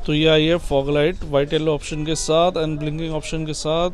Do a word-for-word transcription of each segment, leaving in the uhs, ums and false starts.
तो ये आई है fog light white yellow option के साथ एंड ब्लिंकिंग ऑप्शन के साथ,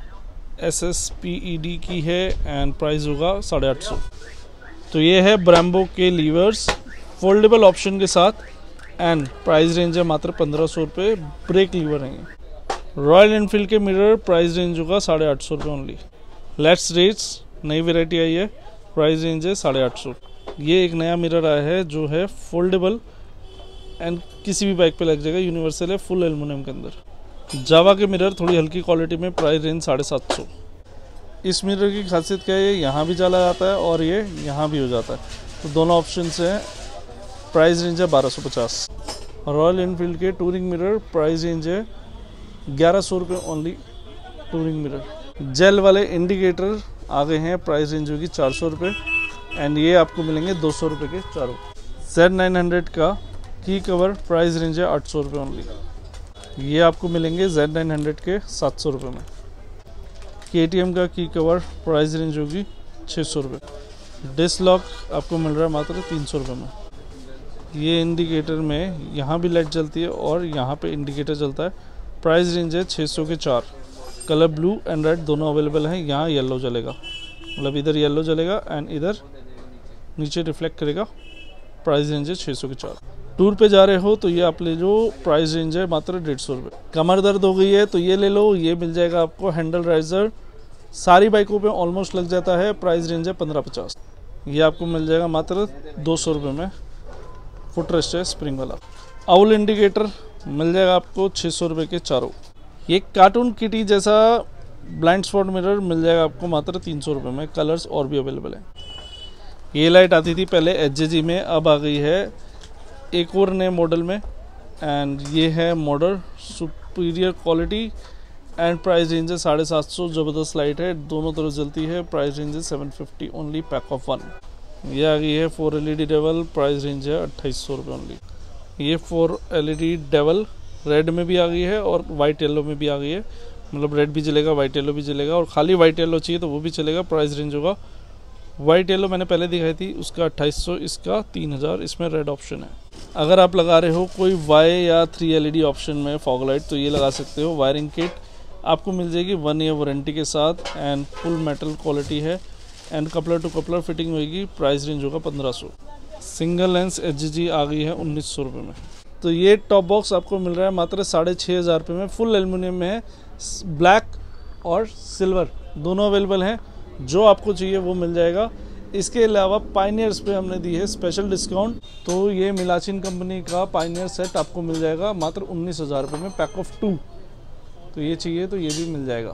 S S P E D की है एंड प्राइस होगा साढ़े आठ सौ। तो ये है ब्राम्बो के लीवर्स फोल्डेबल ऑप्शन के साथ एंड प्राइस रेंज है मात्र पंद्रह सौ रुपये। ब्रेक लीवर हैं। रॉयल एनफील्ड के मिरर प्राइस रेंज होगा साढ़े आठ सौ रुपये ओनली। लेट्स रेट्स नई वेराइटी आई है, प्राइस रेंज है साढ़े आठ सौ। ये एक नया मिरर आया है जो है फोल्डेबल एंड किसी भी बाइक पे लग जाएगा, यूनिवर्सल है, फुल एल्युमिनियम के अंदर। जावा के मिरर थोड़ी हल्की क्वालिटी में, प्राइस रेंज साढ़े सात सौ। इस मिरर की खासियत क्या है, यहाँ भी जाला जाता है और ये यहाँ भी हो जाता है, तो दोनों ऑप्शन हैं। प्राइस रेंज है बारह सौ पचास। रॉयल एनफील्ड के टूरिंग मिरर प्राइस रेंज है ग्यारह सौ रुपये ओनली। टूरिंग मिरर जेल वाले इंडिकेटर आ गए हैं, प्राइस रेंज होगी चार सौ रुपये एंड ये आपको मिलेंगे दो सौ रुपये के चारों। जेड नाइन हंड्रेड का की कवर प्राइस रेंज है आठ सौ रुपये ओनली। ये आपको मिलेंगे जेड नाइन हंड्रेड के सात सौ रुपये में। के टी एम का की कवर प्राइस रेंज होगी छः सौ रुपये। डिस्क लॉक आपको मिल रहा है मात्र तीन सौ रुपये में। ये इंडिकेटर में यहाँ भी लाइट जलती है और यहाँ पे इंडिकेटर जलता है, प्राइस रेंज है छः सौ के चार। कलर ब्लू एंड रेड दोनों अवेलेबल हैं। यहाँ येलो जलेगा, मतलब इधर येलो जलेगा एंड इधर नीचे रिफ्लेक्ट करेगा। प्राइस रेंज है छः सौ के चार। टूर पे जा रहे हो तो ये आप ले लो, प्राइस रेंज है मात्र डेढ़ सौ रुपये। कमर दर्द हो गई है तो ये ले लो, ये मिल जाएगा आपको हैंडल राइजर, सारी बाइकों पे ऑलमोस्ट लग जाता है, प्राइस रेंज है पंद्रह पचास। ये आपको मिल जाएगा मात्र दो सौ रुपये में। फुट रेस्ट है स्प्रिंग वाला। आउल इंडिकेटर मिल जाएगा आपको छः सौ रुपये के चारों। ये कार्टून किटी जैसा ब्लाइंड स्पॉट मिरर मिल जाएगा आपको मात्र तीन सौ रुपये में। कलर्स और भी अवेलेबल हैं। ये लाइट आती थी पहले एच जे जी में, अब आ गई है एक और नए मॉडल में एंड ये है model superior quality and price range है साढ़े सात सौ। ज़बरदस्त लाइट है, दोनों तरफ जलती है, प्राइस रेंज है seven fifty only pack of one. ये आ गई है four L E D devil, price range है अट्ठाईस सौ रुपये ओनली। ये four L E D devil red में भी आ गई है और वाइट येलो में भी आ गई है, मतलब रेड भी चलेगा वाइट येलो भी चलेगा, और खाली वाइट येलो चाहिए तो वो भी चलेगा। प्राइस रेंज होगा, वाइट येलो मैंने पहले दिखाई थी उसका अट्ठाईस सौ, इसका तीन हज़ार, इसमें रेड ऑप्शन है। अगर आप लगा रहे हो कोई वाई या three L E D option में फॉग लाइट तो ये लगा सकते हो। वायरिंग किट आपको मिल जाएगी वन ईयर वारंटी के साथ एंड फुल मेटल क्वालिटी है and coupler to coupler fitting होगी। प्राइस रेंज होगा पंद्रह सौ। Single lens H G G आ गई है उन्नीस सौ रुपये में। तो ये टॉप बॉक्स आपको मिल रहा है मात्र साढ़े छः हज़ार रुपये में। फुल एल्युमिनियम में है, ब्लैक और सिल्वर दोनों अवेलेबल हैं, जो आपको चाहिए वो मिल जाएगा। इसके अलावा पाइनियर्स पे हमने दी है स्पेशल डिस्काउंट, तो ये मिलाचिन कंपनी का पाइनियर सेट आपको मिल जाएगा मात्र उन्नीस हज़ार रुपये में, पैक ऑफ टू। तो ये चाहिए तो ये भी मिल जाएगा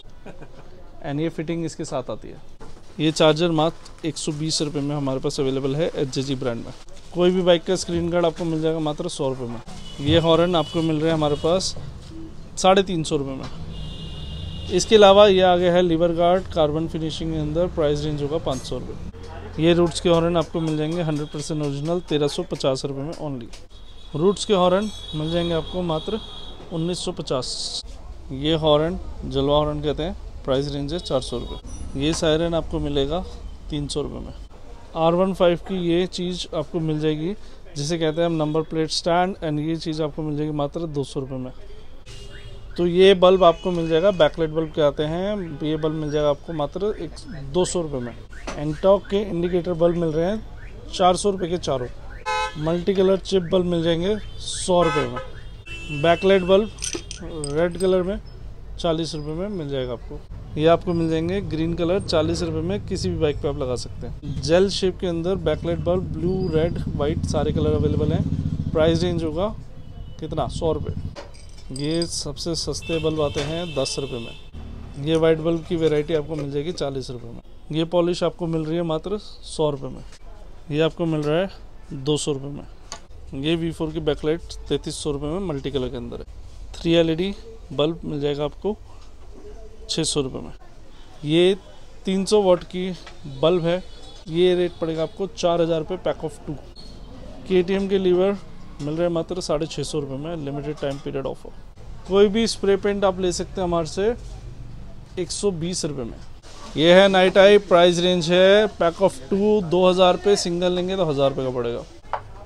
एंड ये फिटिंग इसके साथ आती है। ये चार्जर मात्र एक सौ बीस रुपये में हमारे पास अवेलेबल है एच जे जी ब्रांड में। कोई भी बाइक का स्क्रीन गार्ड आपको मिल जाएगा मात्र सौ रुपये में। ये हॉर्न आपको मिल रहे हैं हमारे पास साढ़े तीन सौ रुपये में। इसके अलावा ये आ गया है लीवर गार्ड कार्बन फिनिशिंग के अंदर, प्राइस रेंज होगा पाँच सौ रुपये। ये रूट्स के हॉर्न आपको मिल जाएंगे हंड्रेड परसेंट ओरिजिनल तेरह सौ पचास रुपये में ओनली। रूट्स के हॉर्न मिल जाएंगे आपको मात्र उन्नीस सौ पचास। ये हॉर्न जलवा हॉर्न कहते हैं, प्राइस रेंज है चार सौ रुपये। ये सायरन आपको मिलेगा तीन सौ रुपये में। आर वन फाइव की ये चीज़ आपको मिल जाएगी जिसे कहते हैं हम नंबर प्लेट स्टैंड, एंड ये चीज़ आपको मिल जाएगी मात्र दो सौ रुपये में। तो ये बल्ब आपको मिल जाएगा, बैकलाइट बल्ब कहते हैं, ये बल्ब मिल जाएगा आपको मात्र एक दो सौ रुपये में। एंटॉक के इंडिकेटर बल्ब मिल रहे हैं चार सौ रुपये के चारों। मल्टी कलर चिप बल्ब मिल जाएंगे सौ रुपये में। बैकलाइट बल्ब रेड कलर में चालीस रुपये में मिल जाएगा आपको। ये आपको मिल जाएंगे ग्रीन कलर चालीस रुपये में, किसी भी बाइक पे आप लगा सकते हैं। जेल शेप के अंदर backlight bulb blue red white सारे कलर अवेलेबल हैं। प्राइस रेंज होगा कितना, सौ रुपये। ये सबसे सस्ते बल्ब आते हैं दस रुपये में। ये वाइट बल्ब की वैरायटी आपको मिल जाएगी चालीस रुपये में। ये पॉलिश आपको मिल रही है मात्र सौ रुपये में। ये आपको मिल रहा है दो सौ रुपये में। ये वी फोर की बैकलाइट तैंतीस सौ रुपये में मल्टी कलर के अंदर है। Three L E D bulb मिल जाएगा आपको छः सौ रुपये में। ये तीन सौ वाट की बल्ब है, ये रेट पड़ेगा आपको चार हज़ार रुपये pack of two. K T M के लीवर मिल रहे हैं मात्र साढ़े छः सौ रुपये में, लिमिटेड टाइम पीरियड ऑफर। कोई भी स्प्रे पेंट आप ले सकते हैं हमारे से एक सौ बीस रुपये में। ये है नाइट आई, प्राइस रेंज है पैक ऑफ टू दो हज़ार रुपये, सिंगल लेंगे तो हज़ार रुपये का पड़ेगा।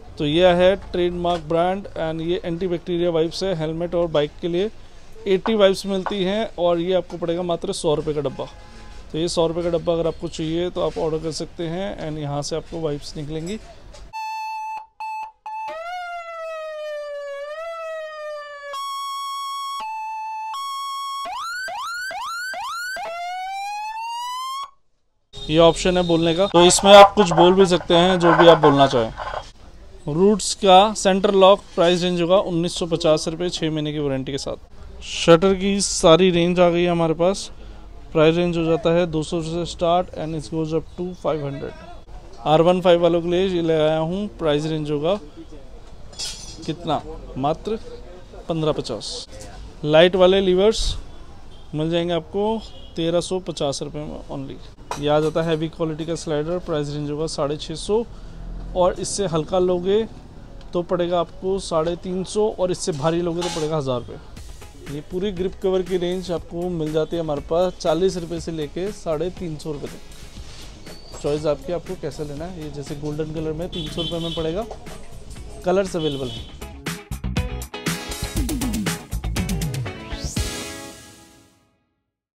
तो यह है ट्रेडमार्क ब्रांड एंड ये एंटी बैक्टीरिया वाइप्स है हेलमेट और बाइक के लिए। अस्सी वाइप्स मिलती हैं और ये आपको पड़ेगा मात्र सौ रुपये का डब्बा। तो ये सौ रुपये का डब्बा अगर आपको चाहिए तो आप ऑर्डर कर सकते हैं एंड यहाँ से आपको वाइप्स निकलेंगी। ये ऑप्शन है बोलने का, तो इसमें आप कुछ बोल भी सकते हैं जो भी आप बोलना चाहें। रूट्स का सेंटर लॉक प्राइस रेंज होगा उन्नीस सौ पचास रुपये छः महीने की वारंटी के साथ। शटर की सारी रेंज आ गई है हमारे पास। प्राइस रेंज हो जाता है दो सौ से start and it goes up to five hundred. R one five वालों के लिए ये लगाया हूँ। प्राइस रेंज होगा कितना, मात्र पंद्रह पचास। लाइट वाले लीवर्स मिल जाएंगे आपको तेरह सौ पचास रुपये में ओनली। ये आ जाता है हैवी क्वालिटी का स्लाइडर। प्राइस रेंज होगा साढ़े छः सौ और इससे हल्का लोगे तो पड़ेगा आपको साढ़े तीन सौ और इससे भारी लोगे तो पड़ेगा हज़ार रुपये। ये पूरी ग्रिप कवर की रेंज आपको मिल जाती है हमारे पास चालीस रुपये से लेके साढ़े तीन सौ रुपये तक। चॉइस आपकी, आपको कैसे लेना है। ये जैसे गोल्डन कलर में तीन सौ रुपये में पड़ेगा। कलर्स अवेलेबल हैं।